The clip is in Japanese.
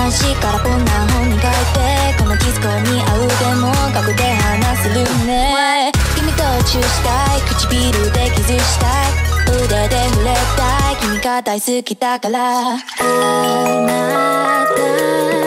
男子からこんな本に書いて、このディスコに合うでも額で話せるね。君とチューしたい、唇でキスしたい、腕で触れたい、君が大好きだから。あなた